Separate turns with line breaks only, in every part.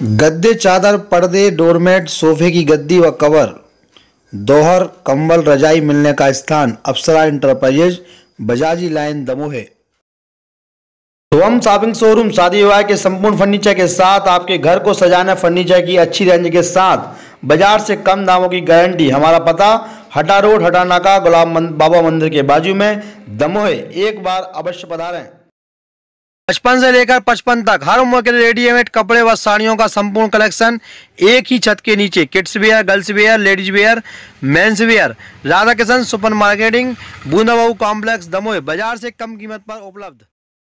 गद्दे, चादर, पर्दे, डोरमेट, सोफे की गद्दी व कवर, दोहर, कंबल, रजाई मिलने का स्थान Apsara enterprises, Bajaji line, Damoh. Shubham shopping showroom शादी विवाह के संपूर्ण फर्नीचर के साथ आपके घर को सजाना, फर्नीचर की अच्छी रेंज के साथ बाजार से कम दामों की गारंटी। हमारा पता हटा रोड, हटा नाका, गुलाब बाबा मंदिर के बाजू में, दमोह। एक बार अवश्य पधारें। 55 से लेकर 55 तक हर उम्र के रेडीमेड कपड़े व साड़ियों का संपूर्ण कलेक्शन एक ही छत के नीचे। Kids wear, girls wear, ladies wear, mens wear. Radha Kishan super marketing, Bundabau complex, Damoh. बाजार से कम कीमत पर उपलब्ध।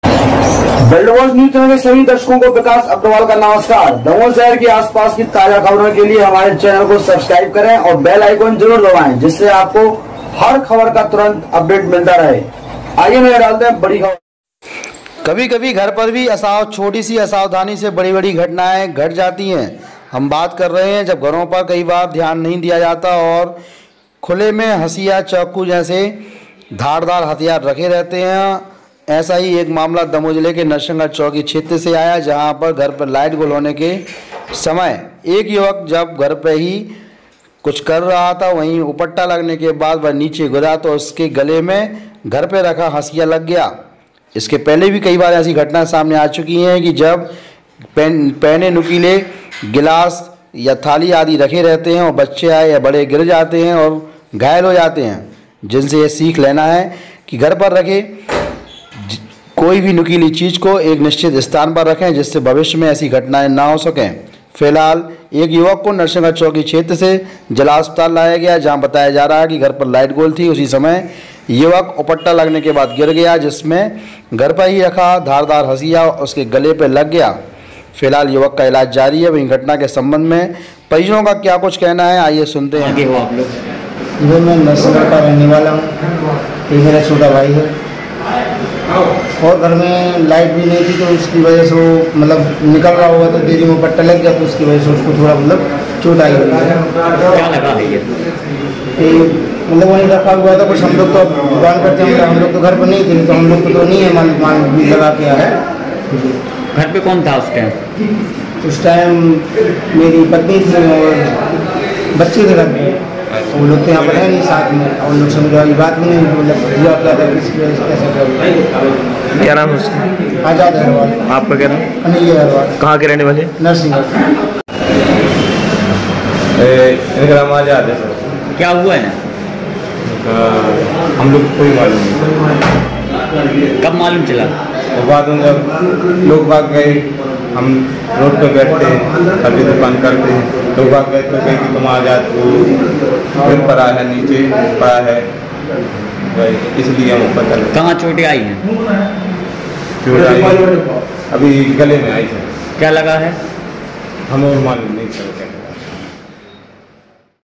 वर्ल्ड न्यूज चैनल के सभी दर्शकों को विकास अग्रवाल का नमस्कार। दमोह शहर के आसपास की ताजा खबरों के लिए हमारे चैनल को सब्सक्राइब करें और बेल आइकन जरूर दबाएं, जिससे आपको हर खबर का तुरंत अपडेट मिलता रहे। आइए नजर डालते हैं बड़ी खबर।
कभी कभी घर पर भी छोटी सी असावधानी से बड़ी बड़ी घटनाएं घट जाती हैं। हम बात कर रहे हैं जब घरों पर कई बार ध्यान नहीं दिया जाता और खुले में हंसिया, चाकू जैसे धारदार हथियार रखे रहते हैं। ऐसा ही एक मामला दमोह जिले के नरसिंहगढ़ चौकी क्षेत्र से आया, जहां पर घर पर लाइट गुल होने के समय एक युवक जब घर पर ही कुछ कर रहा था, वहीं उपट्टा लगने के बाद वह नीचे गिरा तो उसके गले में घर पर रखा हंसिया लग गया। इसके पहले भी कई बार ऐसी घटना सामने आ चुकी हैं कि जब पैने नुकीले गिलास या थाली आदि रखे रहते हैं और बच्चे आए या बड़े गिर जाते हैं और घायल हो जाते हैं, जिनसे ये सीख लेना है कि घर पर रखे कोई भी नुकीली चीज़ को एक निश्चित स्थान पर रखें, जिससे भविष्य में ऐसी घटनाएं ना हो सकें। फिलहाल एक युवक को नरसिंहगढ़ चौकी क्षेत्र से जिला अस्पताल लाया गया, जहां बताया जा रहा है कि घर पर लाइट गोल थी। उसी समय युवक उपट्टा लगने के बाद गिर गया, जिसमें घर पर ही रखा धारदार हंसिया उसके गले पर लग गया। फिलहाल युवक का इलाज जारी है। वहीं घटना के संबंध में परिजनों का क्या कुछ कहना है, आइए सुनते हैं।
मैं नरसिंहगढ़ का रहने वाला हूँ, ये मेरा छोटा भाई है और घर में लाइट भी नहीं थी, तो उसकी वजह से वो मतलब निकल रहा हुआ तो देरी में पट्टा लग गया, तो उसकी वजह से उसको थोड़ा मतलब चोट आई हुई है। क्या लगा है ये? मतलब वहीं रखा हुआ था कुछ। हम लोग तो दुकान करते हैं, हम लोग तो घर पर नहीं थे, तो हम लोग को तो नहीं है माल भी लगा के आया है।
घर पे कौन था उस टाइम?
उस टाइम मेरी पत्नी थी और बच्चे थे घर में। वो लोग तो यहाँ पर है नहीं साथ में, और लोग समझ रही बात भी नहीं, मतलब हुआ क्या था, किसकी वजह से कैसे क्या।
क्या नाम है उसका?
आजाद अग्रवाल।
आपका क्या नाम?
अनिल अग्रवाल।
कहाँ के रहने वाले?
नरसिंहगढ़।
आजाद है सर।
क्या हुआ है?
हम लोग कोई मालूम नहीं।
कब मालूम चला?
तो बाद में जब लोग भाग गए, हम रोड पे बैठते हैं, सब्जी दुकान करते हैं, लोग भाग गए तो कहे कि तुम आजाद को फिर पड़ा है, नीचे पड़ा है, इसलिए हम ऊपर चले।
कहाँ चोटें आई हैं?
चोट आई अभी गले में आई है।
क्या लगा है?
हमें मालूम नहीं चल।